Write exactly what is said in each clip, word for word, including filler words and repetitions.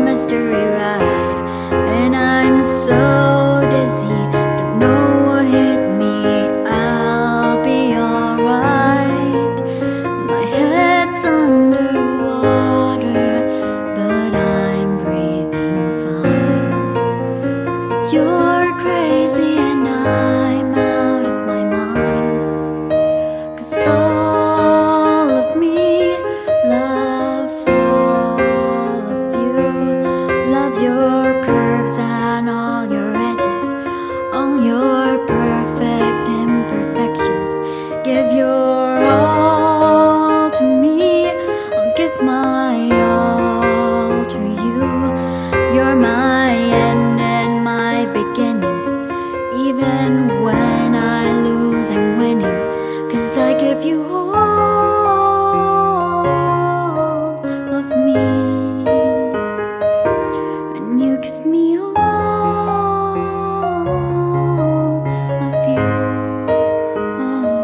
mystery ride, and I'm so dizzy, don't know what hit me. I'll be alright. My head's underwater, but I'm breathing fine. You're crazy and I'm out of my mind, 'cause all of me loves all of you, loves your curves and all your edges, all your perfect imperfections. Give your all to me, I'll give my all to you. You're my end and my beginning, even when I lose I'm winning, 'cause I give you all of me, and you give me all of you. Oh.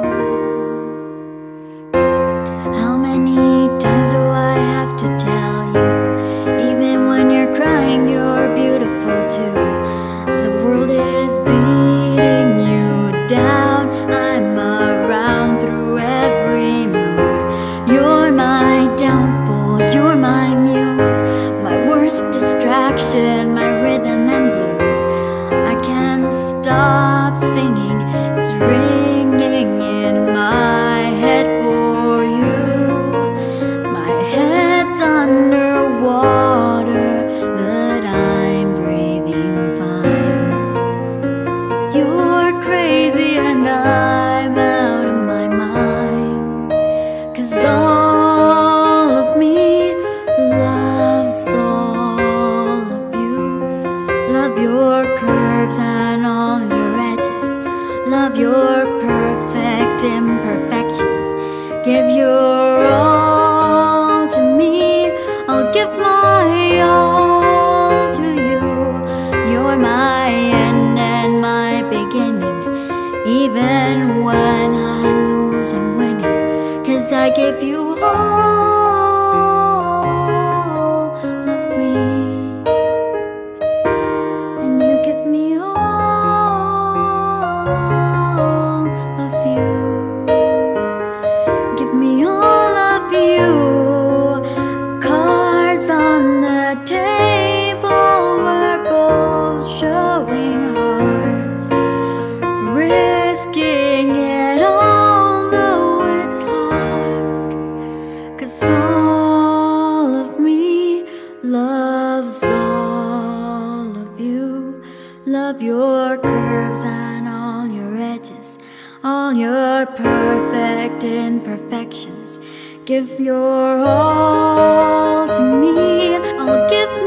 How many times do I have to tell you, even when you're crying you're beautiful too? The world is beating you down, I'm around through every mood. You're my downfall, you're my muse, my worst distraction, my rhythm and blues. I can't stop singing, it's ringing in my head for you. My head's underwater, but I'm breathing fine. You're crazy and I'm out of my mind, 'cause all of me loves all of you. Love your curves and all your edges, love your perfect imperfections. Give your all to me, I'll give my all to you. You're my end and my beginning, even when I lose I'm winning, 'cause I give you all of me, and you give me all of you. Give me all of you. Cards on the table, we're both showing hearts, risking it all though it's hard, 'cause all of me loves all of you. Love your curves and all your edges, all your perfect imperfections. Give your all to me, I'll give